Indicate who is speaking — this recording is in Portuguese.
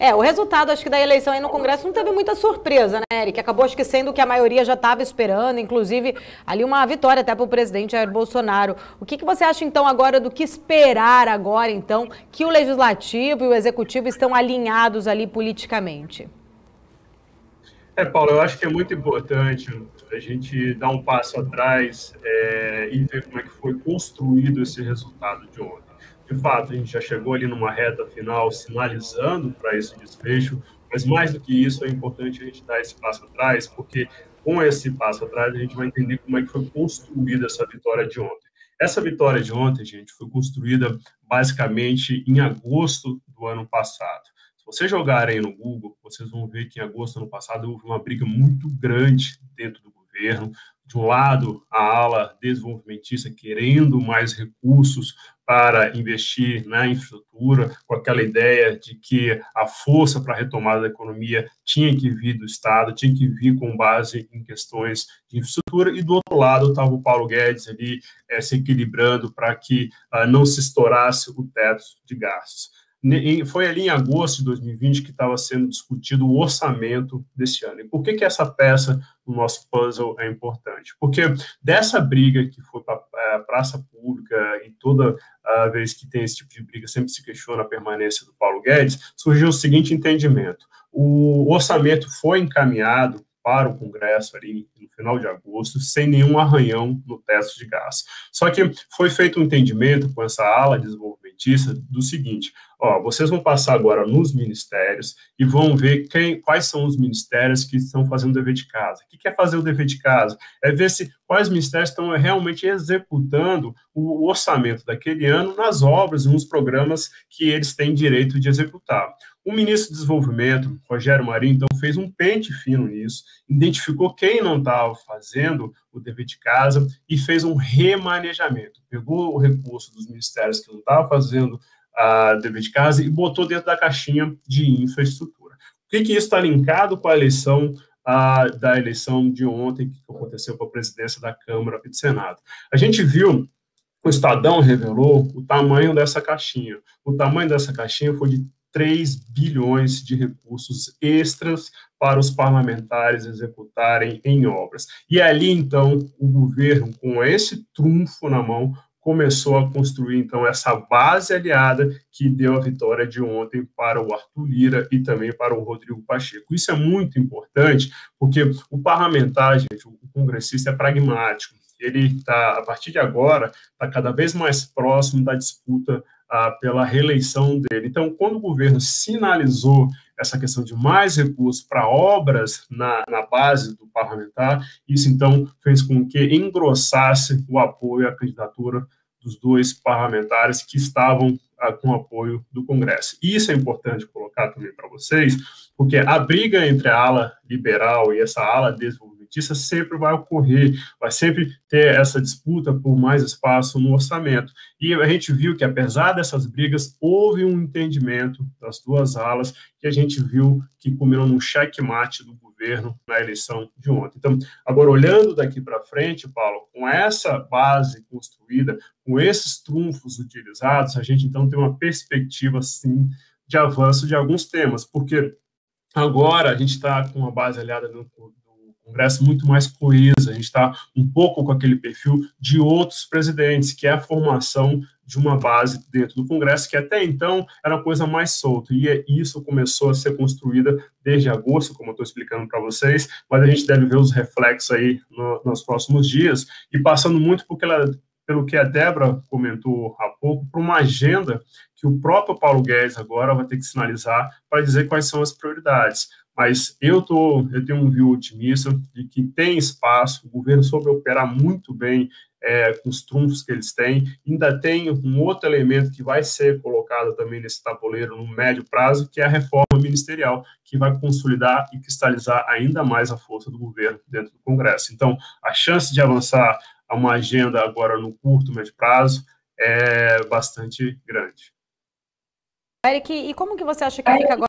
Speaker 1: O resultado, acho que da eleição aí no Congresso não teve muita surpresa, né, Eric? Acabou, acho que sendo o que a maioria já estava esperando, inclusive ali uma vitória até para o presidente Jair Bolsonaro. O que você acha, então, agora do que esperar agora, então, que o Legislativo e o Executivo estão alinhados ali politicamente?
Speaker 2: Paulo, eu acho que é muito importante a gente dar um passo atrás e ver como é que foi construído esse resultado de ontem. De fato, a gente já chegou ali numa reta final sinalizando para esse desfecho, mas mais do que isso, é importante a gente dar esse passo atrás, porque com esse passo atrás a gente vai entender como é que foi construída essa vitória de ontem. Essa vitória de ontem, gente, foi construída basicamente em agosto do ano passado. Se vocês jogarem no Google, vocês vão ver que em agosto do ano passado houve uma briga muito grande dentro do governo. De um lado, a ala desenvolvimentista querendo mais recursos para investir na infraestrutura, com aquela ideia de que a força para a retomada da economia tinha que vir do Estado, tinha que vir com base em questões de infraestrutura, e do outro lado estava o Paulo Guedes ali se equilibrando para que não se estourasse o teto de gastos. Foi ali em agosto de 2020 que estava sendo discutido o orçamento desse ano. E por que essa peça do nosso puzzle é importante? Porque dessa briga que foi para a praça pública, e toda vez que tem esse tipo de briga sempre se questiona a permanência do Paulo Guedes, surgiu o seguinte entendimento: o orçamento foi encaminhado para o Congresso ali no final de agosto, sem nenhum arranhão no teto de gastos. Só que foi feito um entendimento com essa ala desenvolvimentista do seguinte: vocês vão passar agora nos ministérios e vão ver quais são os ministérios que estão fazendo o dever de casa. O que é fazer o dever de casa? É ver quais ministérios estão realmente executando o orçamento daquele ano nas obras e nos programas que eles têm direito de executar. O ministro do Desenvolvimento, Rogério Marinho, então, fez um pente fino nisso, identificou quem não estava fazendo o dever de casa e fez um remanejamento. Pegou o recurso dos ministérios que não estavam fazendo dever de casa e botou dentro da caixinha de infraestrutura. Por que isso está linkado com a eleição da eleição de ontem, que aconteceu com a presidência da Câmara e do Senado? A gente viu, o Estadão revelou o tamanho dessa caixinha. O tamanho dessa caixinha foi de 3 bilhões de recursos extras para os parlamentares executarem em obras. E ali, então, o governo, com esse trunfo na mão, começou a construir, então, essa base aliada que deu a vitória de ontem para o Arthur Lira e também para o Rodrigo Pacheco. Isso é muito importante, porque o parlamentar, gente, o congressista é pragmático. Ele está, a partir de agora, está cada vez mais próximo da disputa pela reeleição dele. Então, quando o governo sinalizou essa questão de mais recursos para obras na base do parlamentar, isso, então, fez com que engrossasse o apoio à candidatura dos dois parlamentares que estavam com o apoio do Congresso. Isso é importante colocar também para vocês, porque a briga entre a ala liberal e essa ala desenvolvimentista sempre vai ocorrer, vai sempre ter essa disputa por mais espaço no orçamento. E a gente viu que, apesar dessas brigas, houve um entendimento das duas alas, que a gente viu que culminou num checkmate do governo na eleição de ontem. Então, agora, olhando daqui para frente, Paulo, com essa base construída, com esses trunfos utilizados, a gente, então, tem uma perspectiva, sim, de avanço de alguns temas, porque agora a gente está com uma base aliada no Congresso muito mais coesa, a gente está um pouco com aquele perfil de outros presidentes, que é a formação de uma base dentro do Congresso, que até então era uma coisa mais solta, e isso começou a ser construída desde agosto, como eu estou explicando para vocês, mas a gente deve ver os reflexos aí nos próximos dias, e passando muito pelo que a Débora comentou há pouco, para uma agenda que o próprio Paulo Guedes agora vai ter que sinalizar para dizer quais são as prioridades. Mas eu tenho um view otimista de que tem espaço, o governo soube operar muito bem com os trunfos que eles têm. Ainda tem um outro elemento que vai ser colocado também nesse tabuleiro no médio prazo, que é a reforma ministerial, que vai consolidar e cristalizar ainda mais a força do governo dentro do Congresso. Então, a chance de avançar a uma agenda agora no curto, médio prazo é bastante grande.
Speaker 1: Eric, e como que você acha que fica agora